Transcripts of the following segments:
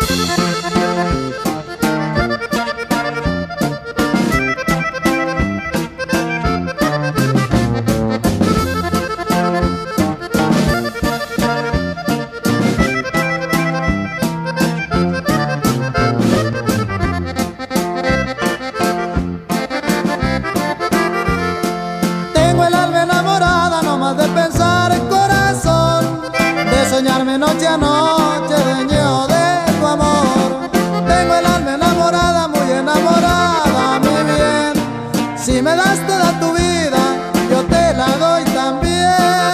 De pensar el corazón, de soñarme noche a noche, dueño de tu amor. Tengo el alma enamorada, muy enamorada, mi bien. Si me das toda tu vida, yo te la doy también.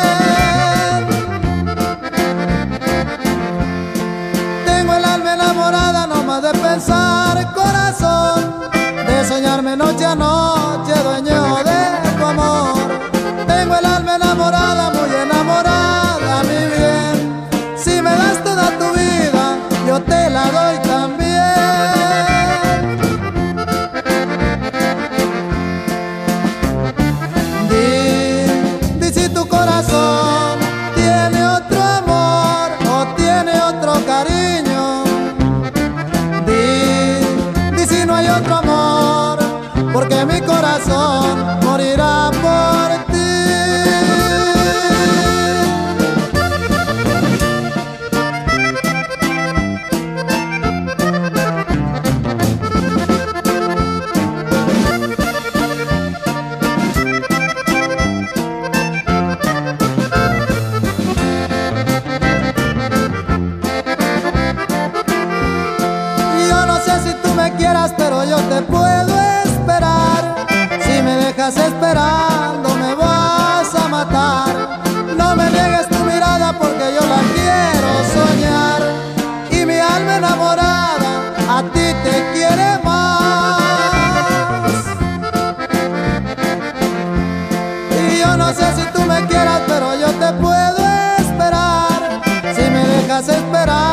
Tengo el alma enamorada, no más de pensar el corazón, de soñarme noche a noche, dueño de tu amor. Tengo el alma enamorada, muy enamorada, mi bien. Si me das toda tu vida, yo te la doy también. Di si tu corazón tiene otro amor o tiene otro cariño. Di si no hay otro amor, porque mi corazón morirá por ti. Pero yo te puedo esperar. Si me dejas esperando me vas a matar. No me niegues tu mirada porque yo la quiero soñar. Y mi alma enamorada a ti te quiere más. Y yo no sé si tú me quieras, pero yo te puedo esperar. Si me dejas esperar